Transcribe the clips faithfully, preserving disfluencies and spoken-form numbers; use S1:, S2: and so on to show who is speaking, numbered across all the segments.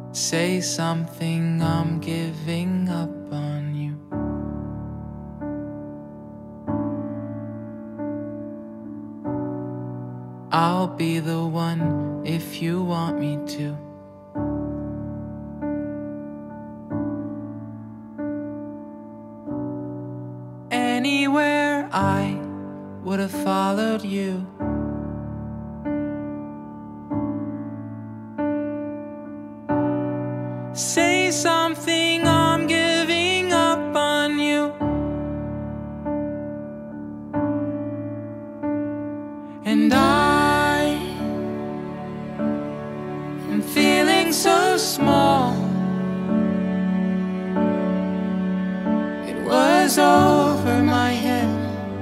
S1: Say something, I'm giving up on you. I'll be the one if you want me to. Anywhere I would have followed you. Say something, I'm giving up on you. And I am feeling so small. It was over my head.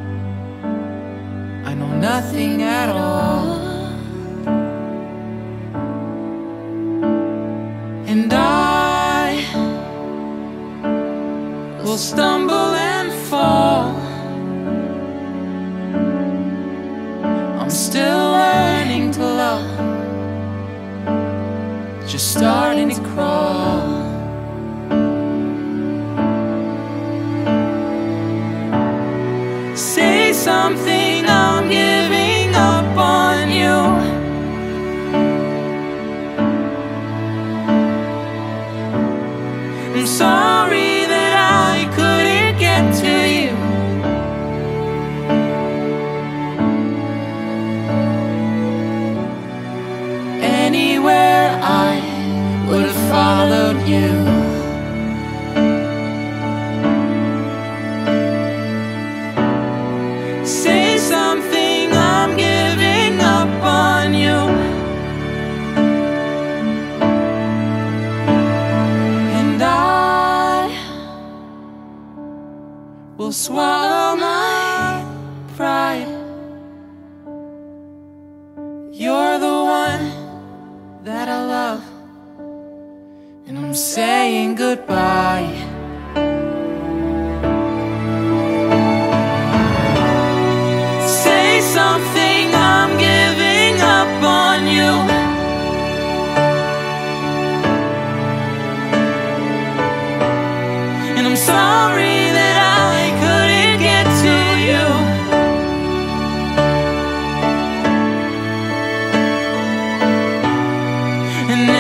S1: I know nothing at all. And I will stumble and fall. I'm still learning to love, just starting to crawl. Say something, I'm giving up on you. I'm sorry that I couldn't get to you. Anywhere I would have followed you. Say something, I'm giving up on you. And I will swallow my pride. You're the one that I love, and I'm saying goodbye. Say something, I'm giving up on you. And I'm sorry that I couldn't get to you. And